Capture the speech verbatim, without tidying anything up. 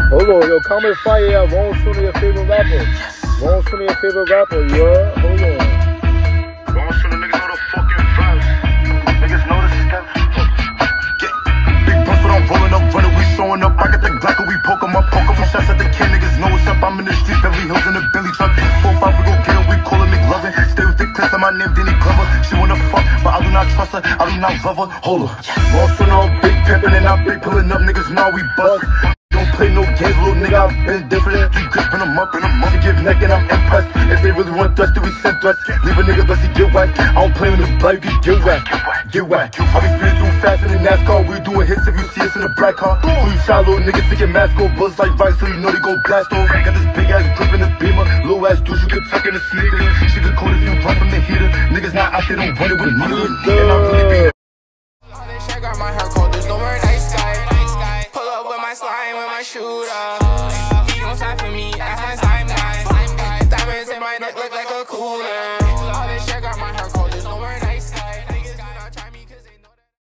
Hold on, yo, comment fire out. Wrong Sooner, your favorite rapper. Wrong Sooner, your favorite rapper, yeah? Hold on. Wrong Sooner, niggas know the fucking vibes. Niggas know the stuff. Yeah. Big bus, but I'm rolling up, running, we showing up. I got the Glock, we poke 'em up, poke 'em from shots at the can. Niggas know what's up. I'm in the streets, Beverly Hills in the Billy truck. four five, we gon' get 'em, we call 'em McLovin. Stay with the clips, my name, Denny Glover. She wanna fuck, but I do not trust her. I do not love her. Hold up. Wrong Sooner, I'm big pimpin' and I big pulling up. Niggas know we bust. Don't play no games, little nigga, I've been different. You gripping them up in a month, give neck and I'm impressed. If they really want threats, then we send threats. Leave a nigga, let's see get whack. I don't play in the blood, you get whack. Get whack. I be spinning too fast in the NASCAR. We doing hits if you see us in the black car. Who you shot, little niggas thinking mask go buzz like rice, so you know they gon' blast off. Got this big ass grip in the beamer, low ass douche, you can tuck in the sneakers. She the cold if you run from the heater. Niggas not out there, don't run it with me. And I'm really being. I got my hair cold, there's no more nice guy. Pull up with my slime, with my shooter. He gon' sign for me, that's my slime guy. Diamonds in my neck look like a cooler.